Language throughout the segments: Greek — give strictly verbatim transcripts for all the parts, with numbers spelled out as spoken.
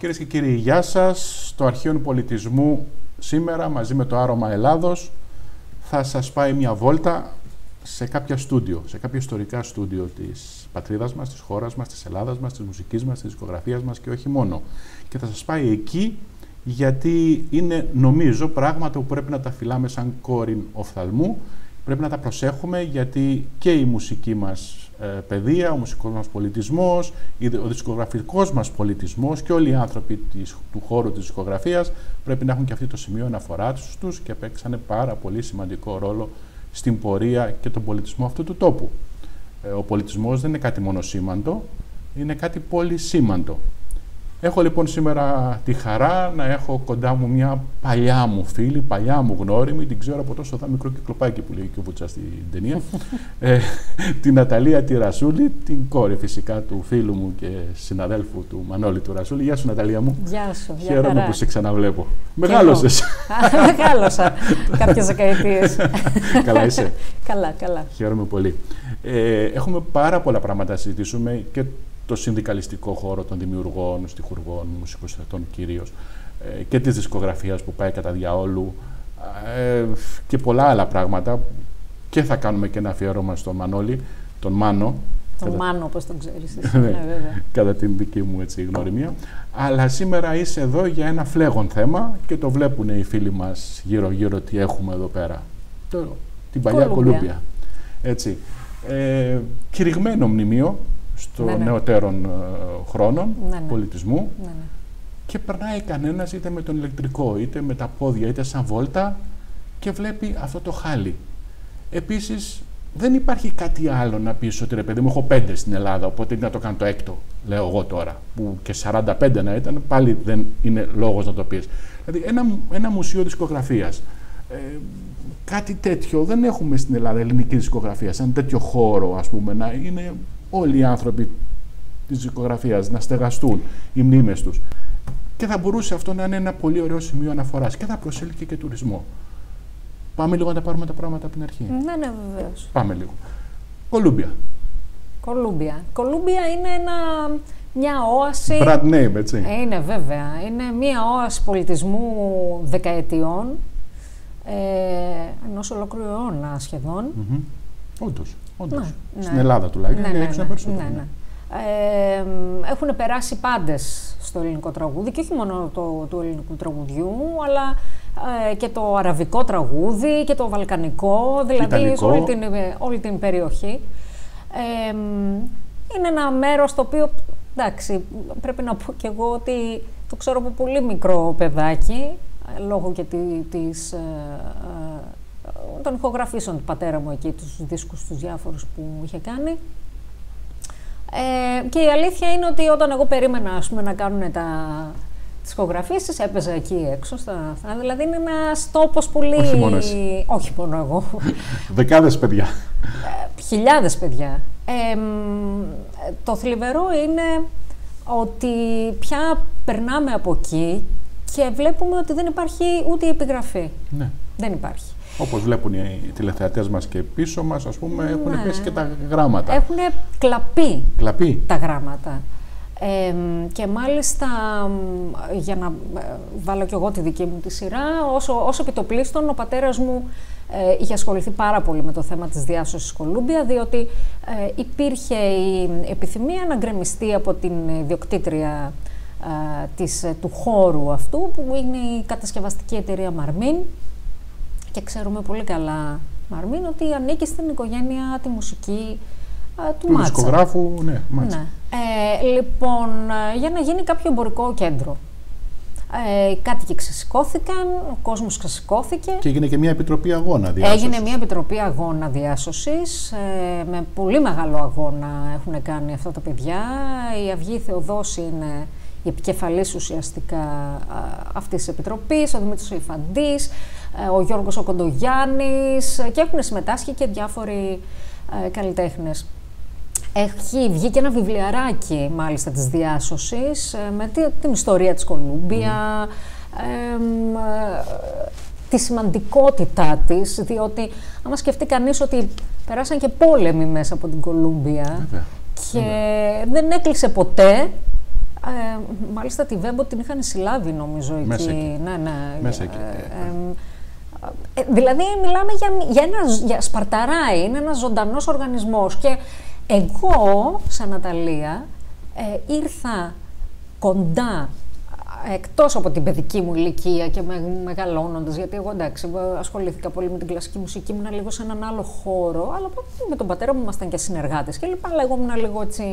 Κυρίες και κύριοι, γεια σας. Στο Αρχείο Πολιτισμού σήμερα, μαζί με το Άρωμα Ελλάδος, θα σας πάει μια βόλτα σε κάποια στούντιο, σε κάποια ιστορικά στούντιο της πατρίδας μας, της χώρας μας, της Ελλάδας μας, της μουσικής μας, της δισκογραφίας μας και όχι μόνο. Και θα σας πάει εκεί γιατί είναι, νομίζω, πράγματα που πρέπει να τα φυλάμε σαν κόρην οφθαλμού. Πρέπει να τα προσέχουμε γιατί και η μουσική μας ε, παιδεία, ο μουσικός μας πολιτισμός, ο δισκογραφικός μας πολιτισμός και όλοι οι άνθρωποι της, του χώρου της δισκογραφίας πρέπει να έχουν και αυτό το σημείο αναφοράς τους και παίξανε πάρα πολύ σημαντικό ρόλο στην πορεία και τον πολιτισμό αυτού του τόπου. Ε, ο πολιτισμός δεν είναι κάτι μονοσήμαντο, είναι κάτι πολυσήμαντο. Έχω λοιπόν σήμερα τη χαρά να έχω κοντά μου μια παλιά μου φίλη, παλιά μου γνώριμη, την ξέρω από τόσο θα μικρό κυκλοπάκι που λέει και ο Βούτσας στην ταινία, ε, την Ναταλία τη Ρασούλη, την κόρη φυσικά του φίλου μου και συναδέλφου του Μανώλη του Ρασούλη. Γεια σου Ναταλία μου. Γεια σου. Χαίρομαι χαρά. που σε ξαναβλέπω. Μεγάλωσες. Μεγάλωσα κάποιες δεκαετίες. Καλά είσαι. Καλά, καλά. Χαίρομαι πολύ. Ε, έχουμε πάρα πολλά πράγματα να συζητήσουμε και το συνδικαλιστικό χώρο των δημιουργών, στιχουργών, μουσικοθετών κυρίως, ε, και της δισκογραφίας που πάει κατά διαόλου ε, και πολλά άλλα πράγματα. Και θα κάνουμε και ένα αφιέρωμα στον Μανώλη, τον Μάνο. Τον κατά... Μάνο, όπως τον ξέρεις εσύ, ναι, βέβαια. Κατά την δική μου έτσι, γνωριμία. Αλλά σήμερα είσαι εδώ για ένα φλέγον θέμα και το βλέπουν οι φίλοι μας γύρω-γύρω τι έχουμε εδώ πέρα. Το, την παλιά Κολούμπια. Κολούμπια. Έτσι. Ε, κηρυγμένο μνημείο στο ναι, ναι. νεωτέρων ε, χρόνων ναι, ναι. πολιτισμού Ναι, ναι. και περνάει κανένας είτε με τον ηλεκτρικό είτε με τα πόδια είτε σαν βόλτα και βλέπει αυτό το χάλι. Επίσης δεν υπάρχει κάτι άλλο να πεις ότι ρε παιδί μου έχω πέντε στην Ελλάδα οπότε να το κάνω το έκτο, λέω εγώ τώρα, που και σαράντα πέντε να ήταν πάλι δεν είναι λόγος να το πεις. Δηλαδή ένα, ένα μουσείο δισκογραφίας, ε, κάτι τέτοιο δεν έχουμε στην Ελλάδα, ελληνική δισκογραφία, σαν τέτοιο χώρο ας πούμε, να είναι όλοι οι άνθρωποι της δισκογραφίας να στεγαστούν οι μνήμες τους. Και θα μπορούσε αυτό να είναι ένα πολύ ωραίο σημείο αναφοράς και θα προσέλκυε και τουρισμό. Πάμε λίγο να τα πάρουμε τα πράγματα από την αρχή. Ναι, ναι, βεβαίως. Πάμε λίγο. Κολούμπια. Κολούμπια. Κολούμπια είναι ένα, μια όαση. Brand name, έτσι. Είναι βέβαια. Είναι μια όαση πολιτισμού δεκαετιών, ε, ενός ολόκληρου αιώνα σχεδόν. Mm-hmm. Όντως. Όντως. Ναι, στην ναι. Ελλάδα τουλάχιστον, ναι, ναι, έξω ναι, περισσότερο. ναι, ναι. Ε, έχουν περάσει πάντες στο ελληνικό τραγούδι και όχι μόνο το, του ελληνικού τραγουδιού, αλλά ε, και το αραβικό τραγούδι και το βαλκανικό, δηλαδή σε όλη την, όλη την περιοχή. Ε, είναι ένα μέρος το οποίο, εντάξει, πρέπει να πω κι εγώ ότι το ξέρω από πολύ μικρό παιδάκι, λόγω και τη, της... Ε, ε, των ηχογραφήσεων του πατέρα μου εκεί, τους δίσκους τους διάφορους που είχε κάνει. Ε, και η αλήθεια είναι ότι όταν εγώ περίμενα ας πούμε, να κάνουν τα, τις ηχογραφήσεις, έπαιζα εκεί έξω, στα, στα, δηλαδή είναι ένας τόπος πολύ... Όχι μόνο εσύ. Όχι μόνο εγώ. Δεκάδες παιδιά. Ε, χιλιάδες παιδιά. Ε, το θλιβερό είναι ότι πια περνάμε από εκεί και βλέπουμε ότι δεν υπάρχει ούτε η επιγραφή. Ναι. Δεν υπάρχει. Όπως βλέπουν οι τηλεθεατές μας και πίσω μας, ας πούμε, ναι. έχουν πέσει και τα γράμματα. Έχουν κλαπεί, κλαπεί. τα γράμματα. Ε, και μάλιστα, για να βάλω κι εγώ τη δική μου τη σειρά, όσο, όσο επιτοπλίστων, ο πατέρας μου ε, είχε ασχοληθεί πάρα πολύ με το θέμα της διάσωσης Κολούμπια, διότι ε, υπήρχε η επιθυμία να γκρεμιστεί από την ιδιοκτήτρια ε, της, του χώρου αυτού, που είναι η κατασκευαστική εταιρεία Μαρμίν. Και ξέρουμε πολύ καλά, Μαρμίν, ότι ανήκει στην οικογένεια τη μουσική α, του, του Μάτσα. Του δισκογράφου, ναι, Μάτσα. Ναι. Ε, λοιπόν, για να γίνει κάποιο εμπορικό κέντρο. Ε, οι κάτοικοι ξεσηκώθηκαν, ο κόσμος ξεσηκώθηκε. Και έγινε και μια επιτροπή αγώνα διάσωσης. Έγινε μια επιτροπή αγώνα διάσωσης, ε, με πολύ μεγάλο αγώνα έχουν κάνει αυτά τα παιδιά. Η Αυγή Θεοδόση είναι η επικεφαλής ουσιαστικά αυτής της επιτροπής, ο Δημήτρης Ιφαντής, ο Γιώργος ο Κοντογιάννης και έχουν συμμετάσχει και διάφοροι ε, καλλιτέχνες. Έχει βγει και ένα βιβλιαράκι μάλιστα της διάσωσης ε, με τη, την ιστορία της Κολούμπια, mm. ε, ε, τη σημαντικότητά της, διότι άμα σκεφτεί κανείς ότι περάσαν και πόλεμοι μέσα από την Κολούμπια Βέβαια. και Βέβαια. δεν έκλεισε ποτέ, Ε, μάλιστα τη Βέμπο την είχαν συλλάβει νομίζω εκεί. Μέσα εκεί. Ναι, ναι. Μέσα εκεί. Ε, ε, ε, δηλαδή μιλάμε για, για ένα για σπαρταράι, είναι ένας ζωντανός οργανισμός. Και εγώ, σαν Αταλία, ε, ήρθα κοντά, εκτός από την παιδική μου ηλικία και με, μεγαλώνοντας, γιατί εγώ εντάξει ασχολήθηκα πολύ με την κλασική μουσική, ήμουν λίγο σε έναν άλλο χώρο, αλλά με τον πατέρα μου ήμασταν και συνεργάτες και λοιπά, αλλά εγώ ήμουν λίγο έτσι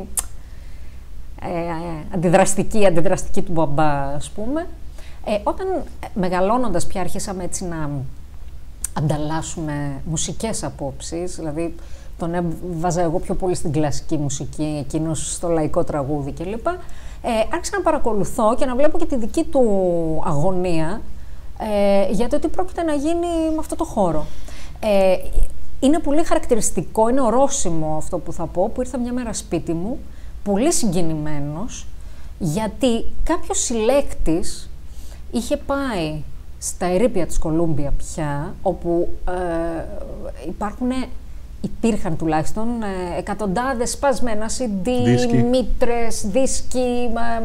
ε, ε, αντιδραστική, αντιδραστική του μπαμπά, ας πούμε. Ε, όταν μεγαλώνοντας πια άρχισαμε έτσι να ανταλλάσσουμε μουσικές απόψεις, δηλαδή τον έβαζα εγώ πιο πολύ στην κλασική μουσική, εκείνος στο λαϊκό τραγούδι κλπ. Ε, άρχισα να παρακολουθώ και να βλέπω και τη δική του αγωνία ε, για το τι πρόκειται να γίνει με αυτό το χώρο. Ε, είναι πολύ χαρακτηριστικό, είναι ορόσημο αυτό που θα πω, που ήρθα μια μέρα σπίτι μου, πολύ συγκινημένος, γιατί κάποιος συλλέκτης είχε πάει στα ερείπια της Κολούμπια πια, όπου ε, υπάρχουν... Υπήρχαν τουλάχιστον ε, εκατοντάδες σπασμένα σι ντι, δίσκοι. Μήτρες, δίσκοι, μα,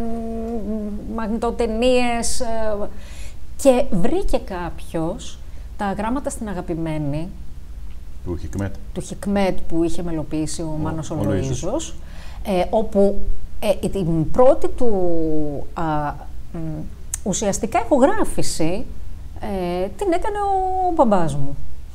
μαγνητοτενίες ε, και βρήκε κάποιος τα γράμματα στην Αγαπημένη του Χικμέτ, του Χικμέτ που είχε μελοποιήσει ο, ο Μάνος ο Λοΐζος, ε, όπου ε, την πρώτη του α, μ, ουσιαστικά ηχογράφηση ε, την έκανε ο μπαμπάς μου.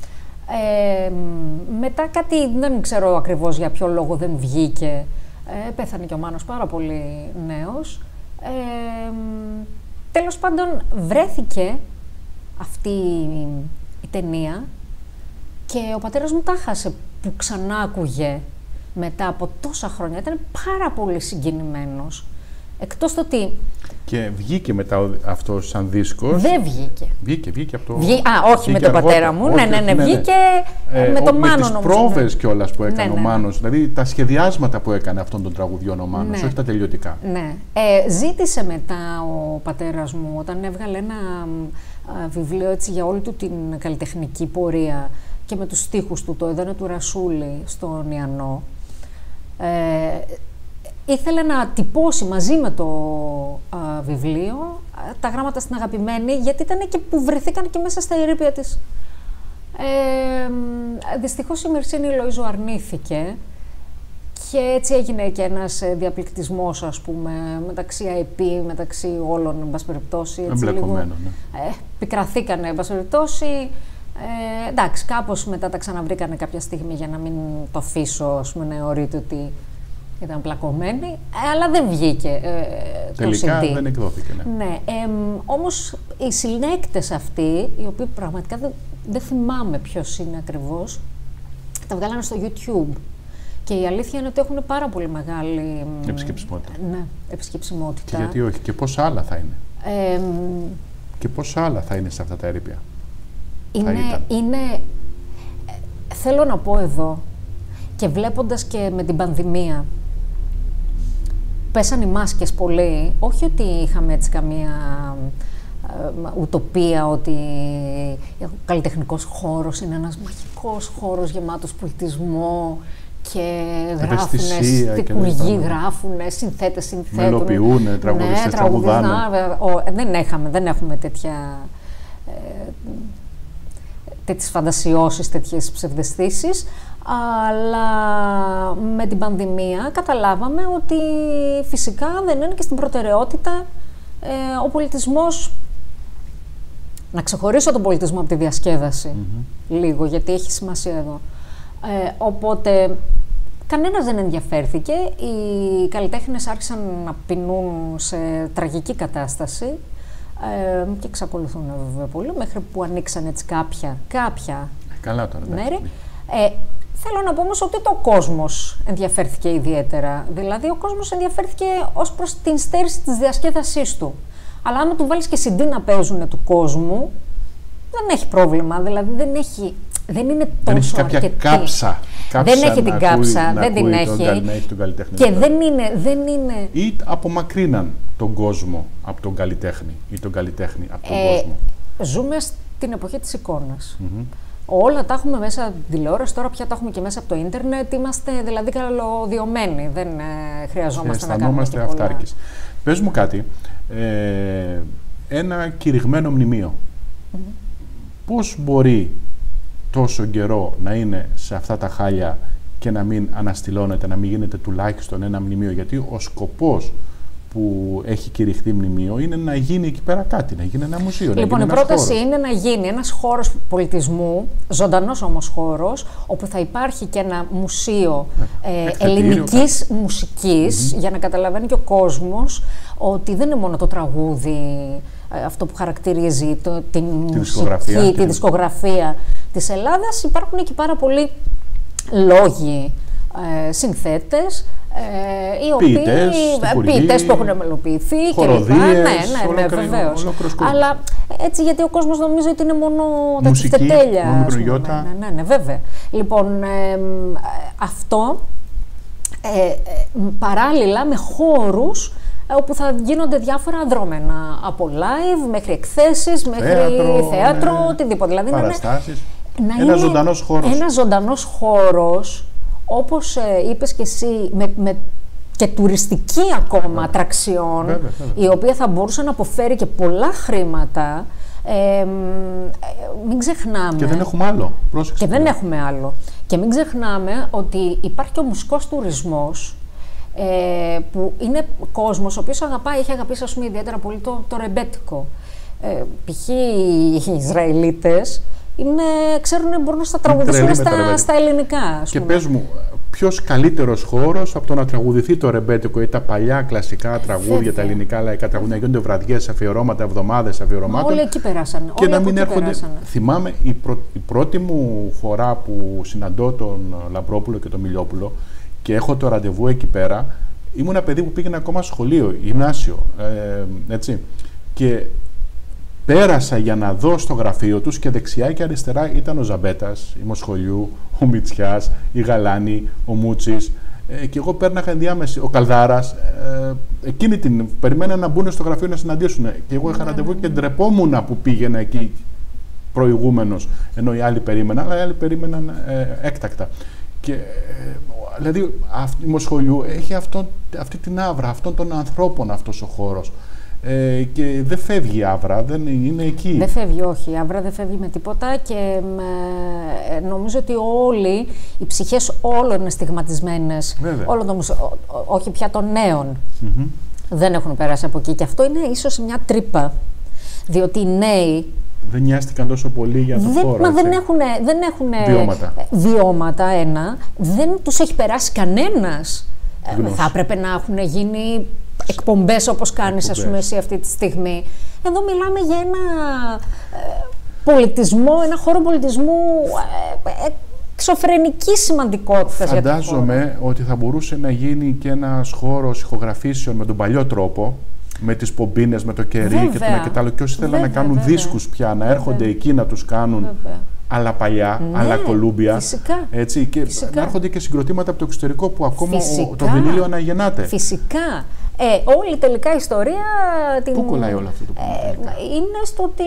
Ε, μετά κάτι, δεν ξέρω ακριβώς για ποιο λόγο δεν βγήκε, ε, πέθανε και ο Μάνος πάρα πολύ νέος. Ε, τέλος πάντων βρέθηκε αυτή η ταινία και ο πατέρας μου τα χάσε που ξανά άκουγε μετά από τόσα χρόνια. Ήταν πάρα πολύ συγκινημένος. Εκτός το ότι... Και βγήκε μετά αυτό σαν δίσκος. Δεν βγήκε. Βγήκε, βγήκε από το... Βγή... Α, όχι με τον αργότερα. πατέρα μου. Όχι, ναι, ναι, ναι, ναι, βγήκε ε, με τον Μάνο. Με τις πρόβες κιόλας που έκανε ναι, ο ναι. Μάνος. Δηλαδή τα σχεδιάσματα που έκανε αυτών των τραγουδιών ο Μάνος, ναι. όχι τα τελειωτικά. Ναι. Ε, ζήτησε μετά ο πατέρας μου, όταν έβγαλε ένα α, βιβλίο έτσι, για όλη του την καλλιτεχνική πορεία και με τους στίχους του, το «Εδώνα του Ρασούλη» στον Ιαννό, ε, ήθελε να τυπώσει μαζί με το α, βιβλίο α, τα γράμματα στην Αγαπημένη, γιατί ήταν και που βρεθήκαν και μέσα στα ερείπια της. Ε, δυστυχώς η Μυρσίνη Λοΐζου αρνήθηκε και έτσι έγινε και ένας διαπληκτισμός, ας πούμε, μεταξύ άι πι, μεταξύ όλων, εν πάση περιπτώσει. Εμπλεκομένο, ναι. Ε, πικραθήκανε, εν πάση περιπτώσει. Ε, εντάξει, κάπως μετά τα ξαναβρήκανε κάποια στιγμή για να μην το αφήσω, ας πούμε, να εωρείται ότι ήταν πλακωμένη, ε, αλλά δεν βγήκε ε, τελικά το σι ντι. Δεν εκδόθηκε, ναι. Ναι, ε, όμως οι συλλέκτες αυτοί, οι οποίοι πραγματικά δεν, δεν θυμάμαι ποιος είναι ακριβώς, τα βγάλανε στο YouTube. Και η αλήθεια είναι ότι έχουν πάρα πολύ μεγάλη επισκεψιμότητα. Ναι, επισκεψιμότητα. Και γιατί όχι, και πόσα άλλα θα είναι. Ε, και πόσα άλλα θα είναι σε αυτά τα ερείπια. Είναι, είναι, θέλω να πω εδώ, και βλέποντας και με την πανδημία, πέσαν οι μάσκες πολύ, όχι ότι είχαμε έτσι καμία ε, ουτοπία, ότι ο καλλιτεχνικός χώρος είναι ένας μαγικός χώρος γεμάτος πολιτισμό και γράφουνε, στικουργοί γράφουνε, συνθέτες συνθέτουν. Μελοποιούνε, τραγουδιστές ναι, τραγουδάνε. Δεν, έχαμε, δεν έχουμε τέτοια... Ε, τέτοιες φαντασιώσεις, τέτοιες ψευδαισθήσεις, αλλά με την πανδημία καταλάβαμε ότι φυσικά δεν είναι και στην προτεραιότητα ε, ο πολιτισμός. Να ξεχωρίσω τον πολιτισμό από τη διασκέδαση mm-hmm. λίγο, γιατί έχει σημασία εδώ. Ε, οπότε κανένας δεν ενδιαφέρθηκε, οι καλλιτέχνες άρχισαν να πεινούν σε τραγική κατάσταση. Ε, και εξακολουθούν βέβαια πολύ, μέχρι που ανοίξαν έτσι κάποια, κάποια Καλά τώρα, μέρη. Ε, θέλω να πω όμως ότι το κόσμος ενδιαφέρθηκε ιδιαίτερα. Δηλαδή, ο κόσμος ενδιαφέρθηκε ως προς την στέρηση της διασκέδασής του. Αλλά άμα του βάλεις και σι ντι να παίζουν του κόσμου, δεν έχει πρόβλημα. Δηλαδή, δεν έχει... Δεν είναι τόσο δεν έχει κάποια αρκετή. Κάψα, κάψα. Δεν έχει την κάψα, δεν την έχει. Τον τον και δεν είναι, δεν είναι... Ή απομακρύναν τον κόσμο από τον καλλιτέχνη ή τον καλλιτέχνη από τον ε, κόσμο. Ζούμε στην εποχή της εικόνας. Mm-hmm. Όλα τα έχουμε μέσα από την τηλεόραση, τώρα πια τα έχουμε και μέσα από το ίντερνετ. Είμαστε δηλαδή καλωδιωμένοι, δεν ε, χρειαζόμαστε να κάνουμε και πολλά. Αυτάρκης. Πες μου κάτι, ε, ένα κηρυγμένο μνημείο, mm-hmm. πώς μπορεί τόσο καιρό να είναι σε αυτά τα χάλια και να μην αναστηλώνεται, να μην γίνεται τουλάχιστον ένα μνημείο, γιατί ο σκοπός που έχει κηρυχθεί μνημείο είναι να γίνει εκεί πέρα κάτι, να γίνει ένα μουσείο. Λοιπόν, η πρόταση χώρος. είναι να γίνει ένας χώρος πολιτισμού, ζωντανός όμως χώρος, όπου θα υπάρχει και ένα μουσείο ε, ελληνικής κάτι. μουσικής, mm-hmm. για να καταλαβαίνει και ο κόσμος ότι δεν είναι μόνο το τραγούδι ε, αυτό που χαρακτηρίζει το, την τη μουσική, δισκογραφία, τη δισκογραφία της Ελλάδας. Υπάρχουν εκεί πάρα πολλοί λόγοι, ε, συνθέτες, Ε, οι οποίοι ποιητές που έχουν μελοποιηθεί κλπ. Ναι, ναι, ναι, βεβαίως. Αλλά έτσι, γιατί ο κόσμος νομίζει ότι είναι μόνο τα τσιφτετέλια. Ναι, ναι, ναι, βέβαια. Λοιπόν, ε, αυτό ε, ε, παράλληλα με χώρους όπου θα γίνονται διάφορα δρόμενα, από live μέχρι εκθέσεις, μέχρι θέατρο, θέατρο ναι, οτιδήποτε. Δηλαδή, παραστάσεις. Να ένας ζωντανός χώρος. Ένας ζωντανός χώρος, όπως ε, είπες και εσύ, με, με και τουριστική ακόμα βέβαια. ατραξιόν, βέβαια, βέβαια. η οποία θα μπορούσε να αποφέρει και πολλά χρήματα. Ε, ε, μην ξεχνάμε... Και δεν έχουμε άλλο. Πρόσεξε. Και δεν έχουμε άλλο. Και μην ξεχνάμε ότι υπάρχει και ο μουσικός τουρισμός, ε, που είναι κόσμος ο οποίος αγαπάει, έχει αγαπήσει ας πούμε, ιδιαίτερα πολύ το, το ρεμπέτικο. Ε, π.χ. οι Ισραηλίτες είναι, ξέρουν, μπορούν να στα τραγουδήσουν στα, στα ελληνικά. Ας και πούμε. πες μου, ποιος καλύτερος χώρος από το να τραγουδηθεί το ρεμπέτικο ή τα παλιά κλασικά τραγούδια, Βέβαια. τα ελληνικά λαϊκά τραγούδια, να γίνονται βραδιές, αφιερώματα, εβδομάδες αφιερωμάτων. Όλοι εκεί περάσανε. Και όλοι να μην έρχονται. Περάσανε. Θυμάμαι η, πρω... η πρώτη μου φορά που συναντώ τον Λαμπρόπουλο και τον Μιλιόπουλο και έχω το ραντεβού εκεί πέρα, ήμουν ένα παιδί που πήγαινε ακόμα σχολείο, γυμνάσιο. Ε, έτσι. Και πέρασα για να δω στο γραφείο τους και δεξιά και αριστερά ήταν ο Ζαμπέτας, η Μοσχολιού, ο Μητσιάς, η Γαλάνη, ο Μούτσης ε, και εγώ πέρναγα ενδιάμεση, ο Καλδάρας. Ε, εκείνη την περιμένα να μπουν στο γραφείο να συναντήσουν. Και εγώ είχα ραντεβού και ντρεπόμουνα που πήγαινα εκεί προηγούμενος, ενώ οι άλλοι περίμεναν, αλλά οι άλλοι περίμεναν ε, έκτακτα. Και, ε, δηλαδή η Μοσχολιού έχει αυτό, αυτή την άβρα, αυτών των ανθρώπων αυτός ο χώρος. Ε, και δεν φεύγει η άβρα, δεν είναι εκεί. Δεν φεύγει, όχι. Η άβρα δεν φεύγει με τίποτα και ε, νομίζω ότι όλοι, οι ψυχές όλων είναι στιγματισμένες. Όλο το, όχι πια των νέων. Mm-hmm. Δεν έχουν περάσει από εκεί. Και αυτό είναι ίσως μια τρύπα. Διότι οι νέοι δεν νοιάστηκαν τόσο πολύ για τον χώρο. Μα δεν έχουν, δεν έχουν βιώματα. βιώματα, ένα. Δεν τους έχει περάσει κανένας. Ε, θα έπρεπε να έχουν γίνει εκπομπές όπως κάνεις, ας πούμε, εσύ αυτή τη στιγμή. Εδώ μιλάμε για ένα ε, πολιτισμό, ένα χώρο πολιτισμού ε, εξωφρενικής σημαντικότητας. Φαντάζομαι ότι θα μπορούσε να γίνει και ένας χώρος ηχογραφήσεων με τον παλιό τρόπο, με τις πομπίνες, με το κερί βέβαια. και το ένα και το άλλο. Και όσοι θέλουν να κάνουν βέβαια. δίσκους πια, να έρχονται βέβαια. εκεί να τους κάνουν βέβαια. αλλά παλιά, ναι, αλλά κολούμπια. Φυσικά. Έτσι, και φυσικά. να έρχονται και συγκροτήματα από το εξωτερικό που ακόμα ο, το βινίλιο αναγεννάται. Φυσικά. Ε, όλη τελικά η ιστορία. Πού την, κολλάει όλο αυτό το πράγμα? Ε, είναι στο ότι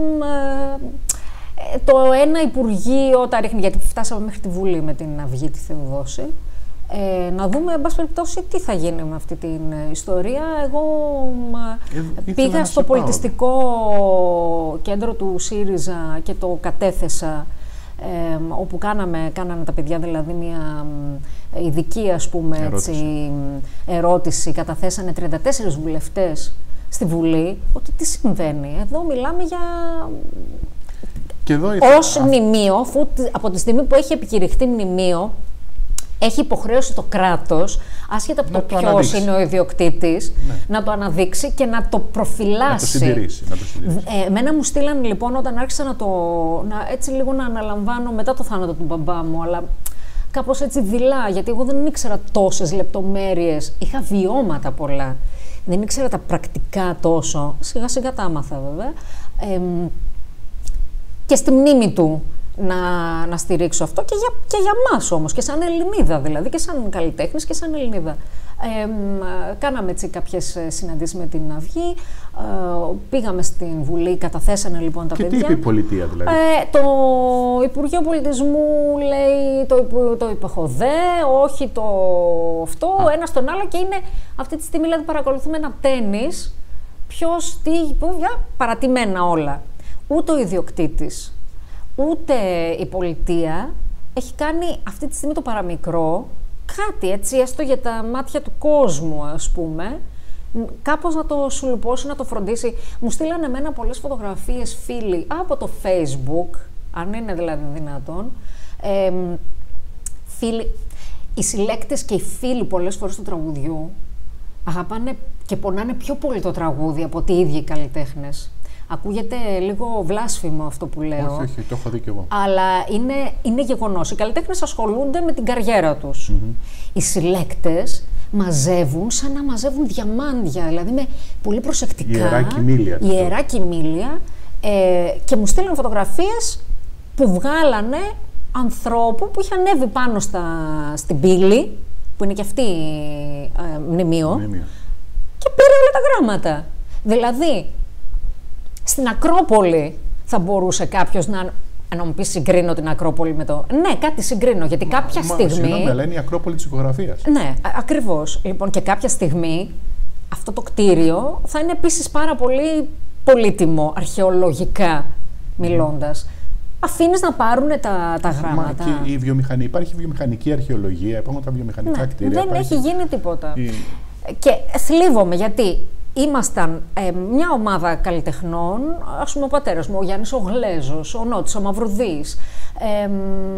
ε, το ένα Υπουργείο τα ρίχνει, γιατί φτάσαμε μέχρι τη Βουλή με την Αυγή τη Θεοδόση. Ε, να δούμε, εν πάση περιπτώσει, τι θα γίνει με αυτή την ιστορία. Εγώ ε, πήγα στο πολιτιστικό κέντρο του ΣΥΡΙΖΑ και το κατέθεσα, ε, όπου κάναμε, κάνανε τα παιδιά δηλαδή μια ειδική, ας πούμε, ερώτηση. Έτσι, ερώτηση. Καταθέσανε τριάντα τέσσερις βουλευτές στη Βουλή, ότι τι συμβαίνει. Εδώ μιλάμε για... Και εδώ ως μνημείο, αφού από τη στιγμή που έχει επικηρυχθεί μνημείο, έχει υποχρέωση το κράτος, άσχετα από το, το ποιος είναι ο ιδιοκτήτης, ναι. να το αναδείξει και να το προφυλάσει. Να το συντηρήσει. Να το συντηρήσει. Ε, εμένα μου στείλαν λοιπόν όταν άρχισα να το, να, έτσι λίγο να αναλαμβάνω μετά το θάνατο του μπαμπά μου, αλλά κάπως έτσι δειλά, γιατί εγώ δεν ήξερα τόσες λεπτομέρειες, είχα βιώματα πολλά. Δεν ήξερα τα πρακτικά τόσο, σιγά σιγά τα άμαθα βέβαια. Ε, και στη μνήμη του να, να στηρίξω αυτό και για, και για μας όμως, και σαν Ελληνίδα δηλαδή, και σαν καλλιτέχνης και σαν Ελληνίδα. Ε, κάναμε έτσι κάποιες συναντήσεις με την Αυγή, ε, πήγαμε στην Βουλή, καταθέσανε λοιπόν τα και παιδιά. Και τι είπε η πολιτεία δηλαδή? Ε, το Υπουργείο Πολιτισμού λέει το, το υπεχοδέ, όχι το αυτό, Α. ένα στον άλλο, και είναι αυτή τη στιγμή δηλαδή παρακολουθούμε ένα τένις, ποιος, τι, για παρατημένα όλα. Ούτε ο ιδιοκτήτης, ούτε η πολιτεία έχει κάνει αυτή τη στιγμή το παραμικρό, κάτι έτσι, έστω για τα μάτια του κόσμου, ας πούμε, κάπως να το σουλουπώσει, να το φροντίσει. Μου στείλανε εμένα πολλές φωτογραφίες φίλοι από το Facebook, αν είναι δηλαδή δυνατόν, ε, φίλοι, οι συλλέκτες και οι φίλοι πολλές φορές του τραγουδιού αγαπάνε και πονάνε πιο πολύ το τραγούδι από ότι οι ίδιοι οι καλλιτέχνες. Ακούγεται λίγο βλάσφημο αυτό που λέω. Όχι, όχι, το έχω δει κι εγώ. Αλλά είναι, είναι γεγονός. Οι καλλιτέχνες ασχολούνται με την καριέρα τους. Mm-hmm. Οι συλλέκτες μαζεύουν σαν να μαζεύουν διαμάντια, δηλαδή με πολύ προσεκτικά. Ιερά κοιμήλια. Ιερά κοιμήλια. Ε, και μου στείλουν φωτογραφίες που βγάλανε ανθρώπου που είχε ανέβει πάνω στα, στην πύλη, που είναι και αυτή ε, μνημείο, μνημείο, και πήρε όλα τα γράμματα. Δηλαδή, στην Ακρόπολη θα μπορούσε κάποιος να, να μου πει συγκρίνω την Ακρόπολη με το... Ναι, κάτι συγκρίνω, γιατί μα, κάποια μα, στιγμή... Συγγνώμη, αλλά είναι η Ακρόπολη της εικογραφίας. Ναι, ακριβώς. Λοιπόν, και κάποια στιγμή αυτό το κτίριο θα είναι επίσης πάρα πολύ πολύτιμο, αρχαιολογικά μιλώντας. Mm. Αφήνεις να πάρουν τα, τα γράμματα. Μα και η βιομηχανία, υπάρχει βιομηχανική αρχαιολογία, υπάρχουν τα βιομηχανικά ναι, κτίρια. Δεν υπάρχει... έχει γίνει τίποτα. Η... Και θλίβομαι γιατί ήμασταν ε, μια ομάδα καλλιτεχνών, ας πούμε ο πατέρας μου, ο Γιάννης ο Γλέζος, ο Νότης ο Μαυρουδής, ε,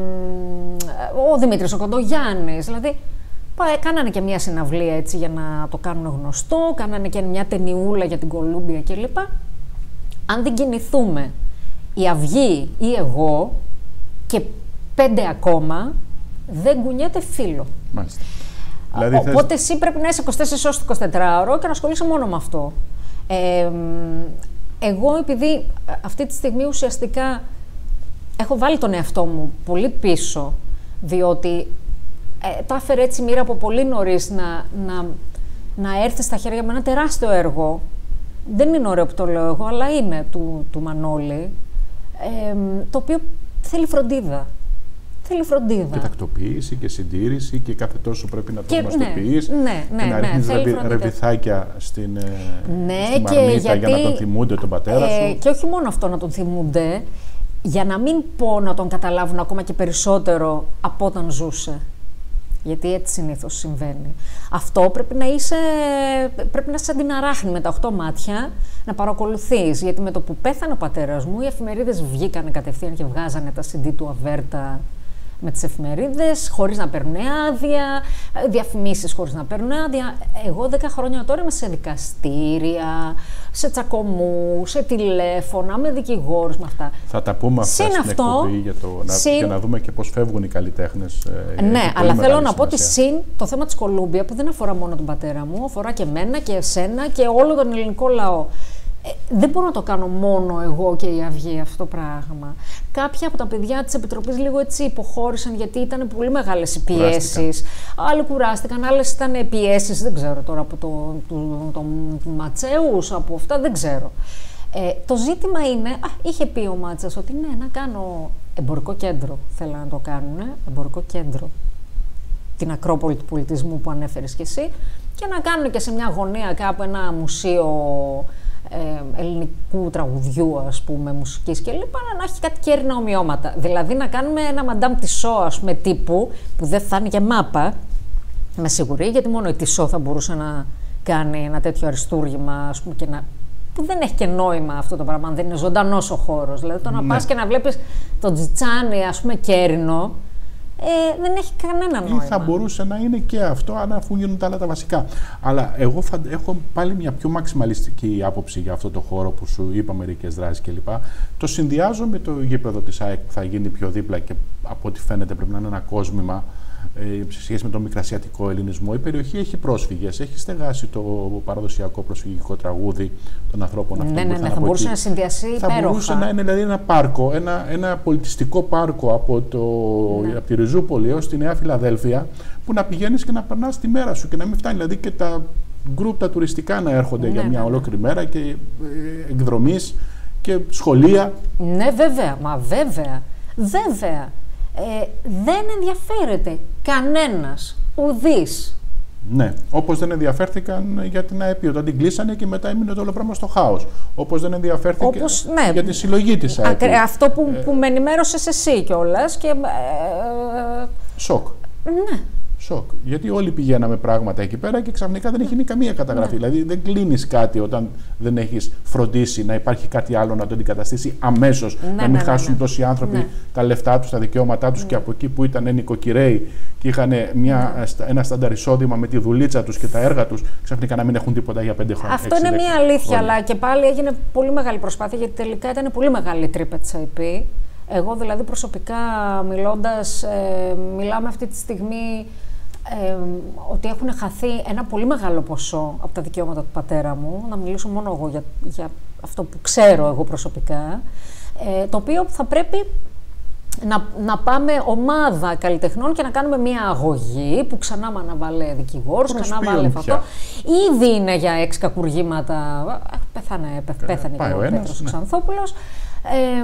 ο Δημήτρης ο Κοντογιάννης, δηλαδή κάνανε και μια συναυλία έτσι για να το κάνουν γνωστό, κάνανε και μια ταινιούλα για την Κολούμπια κλπ. Αν δεν κινηθούμε, η Αυγή ή εγώ και πέντε ακόμα, δεν κουνιέται φύλλο. Μάλιστα. Δηλαδή, οπότε θες... εσύ πρέπει να είσαι είκοσι τέσσερις ώρες το εικοσιτετράωρο και να ασχολείσαι μόνο με αυτό. Ε, εγώ επειδή αυτή τη στιγμή ουσιαστικά έχω βάλει τον εαυτό μου πολύ πίσω, διότι ε, τα έφερε έτσι μοίρα από πολύ νωρίς να, να, να έρθει στα χέρια με ένα τεράστιο έργο. Δεν είναι ωραίο που το λέω εγώ, αλλά είναι του, του Μανώλη, ε, το οποίο θέλει φροντίδα. Θέλει φροντίδα. Και τακτοποίηση και συντήρηση και κάθε τόσο πρέπει να το γνωστοποιείς. Ναι, ναι, ναι, και να ναι, ρίχνεις ναι, ρεβι, ρεβιθάκια στην, ναι, στην μαρμίτα γιατί, για να τον θυμούνται τον πατέρα σου. Ε, και όχι μόνο αυτό να τον θυμούνται, για να μην πω να τον καταλάβουν ακόμα και περισσότερο από όταν ζούσε. Γιατί έτσι συνήθως συμβαίνει. Αυτό πρέπει να είσαι, πρέπει να είσαι σαν την αράχνη με τα οχτώ μάτια, να παρακολουθείς. Γιατί με το που πέθανε ο πατέρας μου, οι εφημερίδες βγήκανε κατευθείαν και βγάζανε τα σι ντι του Αβέρτα με τις εφημερίδες, χωρίς να παίρνουν άδεια, διαφημίσεις χωρίς να παίρνουν άδεια. Εγώ δέκα χρόνια τώρα είμαι σε δικαστήρια, σε τσακωμούς, σε τηλέφωνα, με δικηγόρους, με αυτά. Θα τα πούμε αυτά συν στην αυτό, εκπομπή για, το, συν... για να δούμε και πώς φεύγουν οι καλλιτέχνες. Ναι, αλλά θέλω να πω ότι συν το θέμα της Κολούμπια, που δεν αφορά μόνο τον πατέρα μου, αφορά και εμένα και εσένα και όλο τον ελληνικό λαό. Ε, δεν μπορώ να το κάνω μόνο εγώ και η Αυγή αυτό το πράγμα. Κάποια από τα παιδιά της Επιτροπής λίγο έτσι υποχώρησαν, γιατί ήταν πολύ μεγάλες οι πιέσεις. Άλλοι κουράστηκαν, άλλες ήταν πιέσεις, δεν ξέρω τώρα, από το, του, το, του Ματσέους, από αυτά, δεν ξέρω. Ε, το ζήτημα είναι, α, είχε πει ο Μάτσας ότι ναι, να κάνω εμπορικό κέντρο, θέλω να το κάνουν, εμπορικό κέντρο. Την Ακρόπολη του Πολιτισμού που ανέφερες κι εσύ, και να κάνουν και σε μια γωνία κάπου ένα μουσείο Ε, ελληνικού τραγουδιού, ας πούμε, μουσικής και λοιπά, να έχει κάτι κέρινα ομοιώματα. Δηλαδή να κάνουμε ένα Madame Tissot, ας πούμε, τύπου, που δεν θα είναι και μάπα, με σιγουρή, γιατί μόνο η Tissot θα μπορούσε να κάνει ένα τέτοιο αριστούργημα, ας πούμε, και να... που δεν έχει και νόημα αυτό το πράγμα, δεν είναι ζωντανός ο χώρος. Δηλαδή το να ναι. πας και να βλέπεις το τζιτσάνι, ας πούμε, κέρινο, Ε, δεν έχει κανένα νόημα. Ή θα μπορούσε να είναι και αυτό, αν αφού γίνουν τα άλλα τα βασικά. Αλλά εγώ θα, έχω πάλι μια πιο μαξιμαλιστική άποψη για αυτό το χώρο που σου είπα, μερικές δράσεις κλπ. Το συνδυάζω με το γήπεδο της ΑΕΚ που θα γίνει πιο δίπλα και από ό,τι φαίνεται πρέπει να είναι ένα κόσμημα ε, σε σχέση με τον μικρασιατικό ελληνισμό. Η περιοχή έχει πρόσφυγες, έχει στεγάσει το παραδοσιακό προσφυγικό τραγούδι των ανθρώπων αυτών. Ναι, που ναι, ναι, θα μπορούσε εκεί. να συνδυαστεί υπέροχα. Θα μπορούσε να είναι δηλαδή ένα πάρκο, ένα, ένα πολιτιστικό πάρκο από, το, ναι. από τη Ριζούπολη έως τη Νέα Φιλαδέλφια, που να πηγαίνεις και να περνάς τη μέρα σου και να μην φτάνει. Δηλαδή και τα γκρουπ τα τουριστικά να έρχονται ναι, για μια ναι, ολόκληρη μέρα και ε, εκδρομής και σχολεία. Ναι, βέβαια, μα βέβαια, βέβαια. Ε, δεν ενδιαφέρεται κανένας, ουδής. Ναι, όπως δεν ενδιαφέρθηκαν για την ΑΕΠ, όταν την κλείσανε και μετά έμεινε το όλο πράγμα στο χάος. Όπως δεν ενδιαφέρθηκε όπως, ναι, για τη συλλογή της ΑΕΠ. Αυτό που, ε, που με ενημέρωσες εσύ κιόλας και... Ε, σοκ. Ναι. Σοκ. Γιατί όλοι πηγαίναμε πράγματα εκεί πέρα και ξαφνικά δεν έχει γίνει καμία καταγραφή. Ναι. Δηλαδή δεν κλείνεις κάτι όταν δεν έχεις φροντίσει να υπάρχει κάτι άλλο να το αντικαταστήσει αμέσως. Ναι, να μην ναι, χάσουν ναι, τόσοι άνθρωποι ναι. τα λεφτά τους, τα δικαιώματά τους ναι. και από εκεί που ήταν νοικοκυρέοι και είχαν μια, ναι. ένα στάνταρ εισόδημα με τη δουλίτσα τους και τα έργα τους, ξαφνικά να μην έχουν τίποτα για πέντε χρόνια. Αυτό είναι μια αλήθεια, χρόνια. Αλλά και πάλι έγινε πολύ μεγάλη προσπάθεια γιατί τελικά ήταν πολύ μεγάλη τρύπα της ΑΕΠ. Εγώ δηλαδή προσωπικά μιλώντας, ε, μιλάμε αυτή τη στιγμή ε, ότι έχουν χαθεί ένα πολύ μεγάλο ποσό από τα δικαιώματα του πατέρα μου, να μιλήσω μόνο εγώ για, για αυτό που ξέρω εγώ προσωπικά, ε, το οποίο θα πρέπει να, να πάμε ομάδα καλλιτεχνών και να κάνουμε μια αγωγή που ξανά με αναβάλε δικηγόρος, ξανά βάλε αυτό. Ήδη είναι για έξι κακουργήματα, πέθανε, πέθανε και ο Πέτρος Ξανθόπουλος. Ε,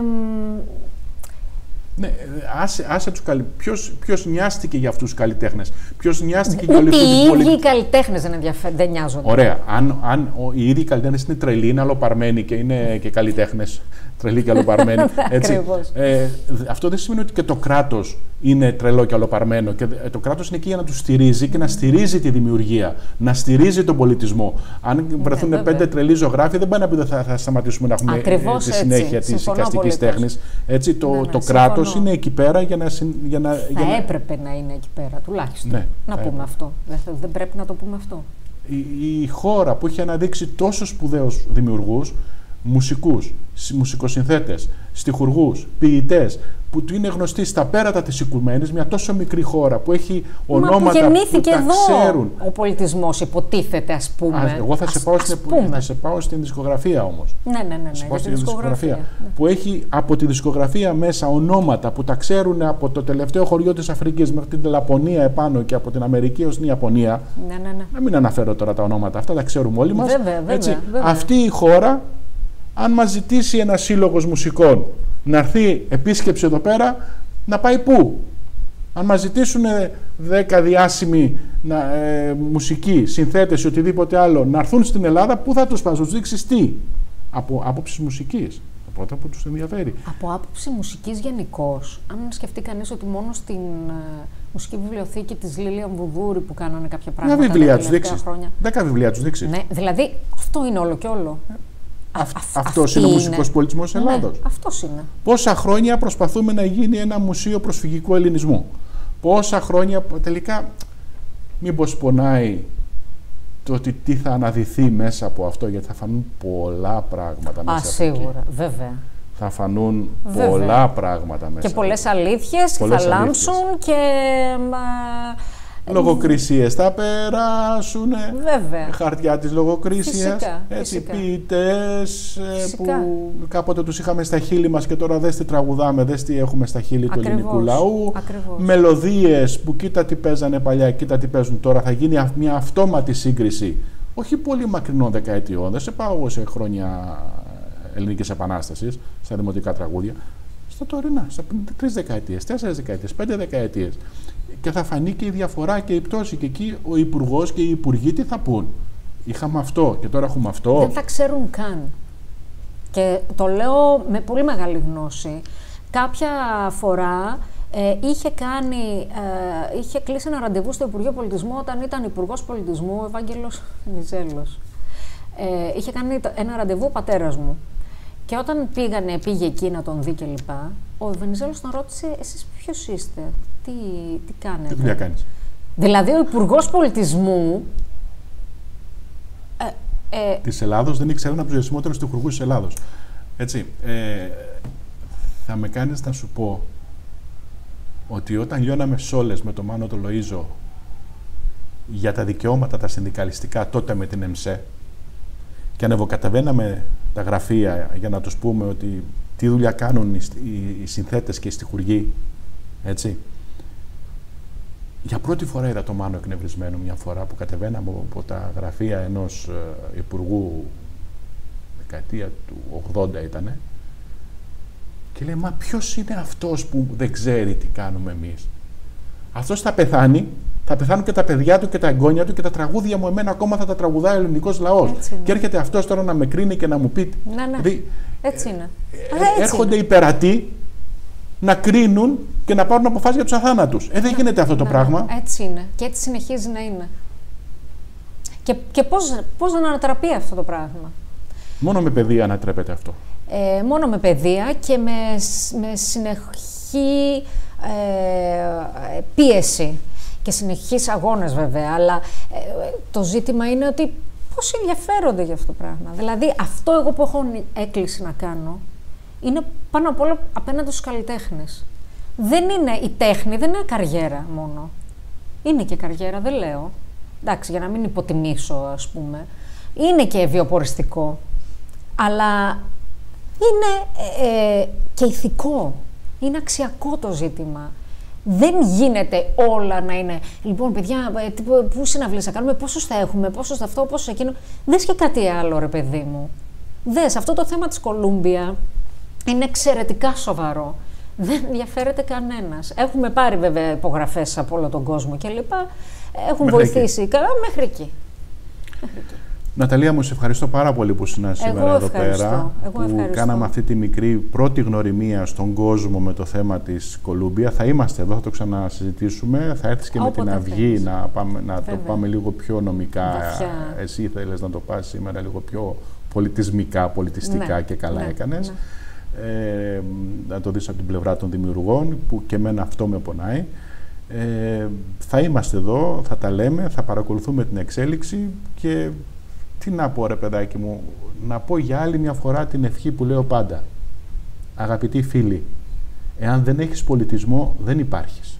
Ναι, άσε, άσε τους καλλι... ποιος, ποιος νοιάστηκε για αυτούς τους καλλιτέχνες, ποιος νοιάστηκε για όλη αυτή την πολιτική. Οι ίδιοι οι καλλιτέχνες δεν, δεν νοιάζονται. Ωραία, αν, αν ο, οι ίδιοι καλλιτέχνες είναι τρελοί, είναι αλλοπαρμένοι και είναι και καλλιτέχνες, τρελοί και αλλοπαρμένοι, έτσι, ε, αυτό δεν σημαίνει ότι και το κράτος είναι τρελό και αλλοπαρμένο. Και το κράτος είναι εκεί για να τους στηρίζει και να στηρίζει τη δημιουργία, να στηρίζει τον πολιτισμό. Αν βρεθούν ναι, πέντε τρελοί ζωγράφοι, δεν πάει να πει ότι θα, θα σταματήσουμε να έχουμε ακριβώς τη συνέχεια της εικαστικής τέχνης. Έτσι, το, ναι, ναι, το κράτος είναι εκεί πέρα για να. Για να θα για να... έπρεπε να είναι εκεί πέρα, τουλάχιστον. Ναι, να πούμε έπρεπε. Αυτό. Δεν, δεν πρέπει να το πούμε αυτό. Η, η χώρα που έχει αναδείξει τόσο σπουδαίους δημιουργούς, μουσικούς, μουσικοσυνθέτες, στιχουργούς, ποιητές, που του είναι γνωστοί στα πέρατα της οικουμένης, μια τόσο μικρή χώρα που έχει ονόματα που, γεννήθηκε που τα εδώ ξέρουν. Ο πολιτισμός υποτίθεται, ας πούμε. Α, εγώ θα σε, ας, πάω ας στην, θα σε πάω στην δισκογραφία όμως. Ναι, ναι, ναι, ναι, σε πάω στην δισκογραφία. Ναι. Που έχει από τη δισκογραφία μέσα ονόματα που τα ξέρουν από το τελευταίο χωριό της Αφρικής μέχρι την Λαπωνία επάνω και από την Αμερική ως την Ιαπωνία. Ναι, ναι, ναι. Να μην αναφέρω τώρα τα ονόματα αυτά, τα ξέρουμε όλοι μας. Βέβαια, βέβαια, Έτσι, βέβαια. αυτή η χώρα, αν μας ζητήσει ένα σύλλογος μουσικών να έρθει επίσκεψη εδώ πέρα, να πάει πού? Αν μας ζητήσουν δέκα διάσημοι να, ε, μουσικοί, συνθέτες ή οτιδήποτε άλλο να έρθουν στην Ελλάδα, πού θα τους πας, τους δείξεις τι? Από άποψη μουσικής. Από αυτό που τους ενδιαφέρει. Από άποψη μουσικής γενικώς, αν σκεφτεί κανείς ότι μόνο στην uh, μουσική βιβλιοθήκη της Λίλιαν Βουδούρη που κάνανε κάποια πράγματα Μια βιβλία τα τους δείξεις. χρόνια. Δέκα βιβλία τους δείξεις. Ναι, δηλαδή αυτό είναι όλο και όλο. Αυτός είναι ο μουσικός πολιτισμός της Ελλάδος. Ναι, αυτός είναι. Πόσα χρόνια προσπαθούμε να γίνει ένα μουσείο προσφυγικού ελληνισμού. Πόσα χρόνια τελικά μήπως πονάει το ότι τι θα αναδυθεί μέσα από αυτό, γιατί θα φανούν πολλά πράγματα μέσα. Α, από σίγουρα, εκεί. Βέβαια. Θα φανούν βέβαια. πολλά πράγματα μέσα. Και πολλές αλήθειες πολλές θα λάμψουν και... Λογοκρισίες θα περάσουν, βέβαια. Χαρτιά της λογοκρίσιας, φυσικά, έτσι, φυσικά. ποιητές που κάποτε τους είχαμε στα χείλη μας και τώρα δες τι τραγουδάμε, δες τι έχουμε στα χείλη του ελληνικού λαού. Ακριβώς. Μελωδίες που κοίτα τι παίζανε παλιά, κοίτα τι παίζουν τώρα, θα γίνει μια αυτόματη σύγκριση. Όχι πολύ μακρινών δεκαετιών, δεν σε πάω εγώ σε χρόνια Ελληνικής Επανάστασης, στα δημοτικά τραγούδια. Στα τωρινά, στα τρεις δεκαετίες, τέσσερις δεκαετίες, πέντε δεκαετίες. Και θα φανεί και η διαφορά και η πτώση. Και εκεί ο Υπουργός και οι Υπουργοί τι θα πούν? Είχαμε αυτό και τώρα έχουμε αυτό. Δεν θα ξέρουν καν. Και το λέω με πολύ μεγάλη γνώση. Κάποια φορά ε, είχε, κάνει, ε, είχε κλείσει ένα ραντεβού στο Υπουργείο Πολιτισμού όταν ήταν Υπουργός Πολιτισμού ο Ευάγγελος Βενιζέλος. Ε, είχε κάνει ένα ραντεβού ο πατέρας μου. Και όταν πήγανε, πήγε εκεί να τον δει και λοιπά, ο Βενιζέλος τον ρώτησε, εσείς ποιος είστε, τι, τι κάνετε? Τι δουλειά κάνεις? Δηλαδή ο Υπουργός Πολιτισμού ε, ε, της Ελλάδος δεν ήξερε ένα από τους διασημότερους τυχουργούς της Ελλάδος. Έτσι, ε, θα με κάνεις να σου πω ότι όταν λιώναμε σόλες με τον Μάνο τον Λοΐζο για τα δικαιώματα τα συνδικαλιστικά τότε με την ΕΜΣΕ και ανεβοκατεβαίναμε τα γραφεία για να τους πούμε ότι τι δουλειά κάνουν οι, οι, οι συνθέτες και οι στιχουργοί, έτσι. Για πρώτη φορά είδα τον Μάνο εκνευρισμένο μια φορά που κατεβαίναμε από τα γραφεία ενός ε, υπουργού, δεκαετία του ογδόντα ήτανε, και λέει, μα ποιος είναι αυτός που δεν ξέρει τι κάνουμε εμείς? Αυτός θα πεθάνει, θα πεθάνουν και τα παιδιά του και τα εγγόνια του και τα τραγούδια μου εμένα ακόμα θα τα τραγουδάει ο ελληνικός λαός. Και έρχεται αυτός τώρα να με κρίνει και να μου πει. Ναι, ναι. Δι... Έτσι είναι. Ε, έτσι έρχονται είναι. υπερατοί να κρίνουν και να πάρουν αποφάσεις για τους αθάνατους. Ε, δεν ναι, γίνεται αυτό ναι, το πράγμα. Έτσι είναι. Και έτσι συνεχίζει να είναι. Και, και πώς, πώς να ανατραπεί αυτό το πράγμα? Μόνο με παιδεία ανατρέπεται αυτό. Ε, μόνο με παιδεία και με, με συνεχή ε, πίεση και συνεχείς αγώνες βέβαια, αλλά ε, το ζήτημα είναι ότι πώς ενδιαφέρονται για αυτό το πράγμα. Δηλαδή αυτό εγώ που έχω έκκληση να κάνω είναι πάνω απ' όλα απέναντι στους καλλιτέχνες. Δεν είναι η τέχνη, δεν είναι καριέρα μόνο. Είναι και καριέρα, δεν λέω. Εντάξει, για να μην υποτιμήσω, ας πούμε. Είναι και βιοποριστικό. Αλλά είναι ε, και ηθικό. Είναι αξιακό το ζήτημα. Δεν γίνεται όλα να είναι. Λοιπόν, παιδιά, πού συναυλίες θα κάνουμε, πόσους θα έχουμε, πόσους θα αυτό, πόσους εκείνο. Δες και κάτι άλλο, ρε παιδί μου. Δες, αυτό το θέμα της Κολούμπια είναι εξαιρετικά σοβαρό. Δεν ενδιαφέρεται κανένας. Έχουμε πάρει βέβαια υπογραφές από όλο τον κόσμο κλπ. Έχουν μέχρι βοηθήσει. Εκεί. Μέχρι εκεί. Μέχρι εκεί. Ναταλία μου, σε ευχαριστώ πάρα πολύ που ήσουν σήμερα εδώ πέρα. Εγώ που ευχαριστώ. Κάναμε αυτή τη μικρή πρώτη γνωριμία στον κόσμο με το θέμα της Κολούμπια. Θα είμαστε εδώ, θα το ξανασυζητήσουμε. Θα έρθεις και Όποτε με την Αυγή να, πάμε, να το πάμε λίγο πιο νομικά. Βαθιά. Εσύ θέλεις να το πας σήμερα λίγο πιο πολιτισμικά, πολιτιστικά ναι, και καλά ναι, έκανες. Ναι. Ε, να το δεις από την πλευρά των δημιουργών, που και εμένα αυτό με πονάει. Ε, θα είμαστε εδώ, θα τα λέμε, θα παρακολουθούμε την εξέλιξη και τι να πω, ρε παιδάκι μου, να πω για άλλη μια φορά την ευχή που λέω πάντα. Αγαπητοί φίλοι, εάν δεν έχεις πολιτισμό, δεν υπάρχεις.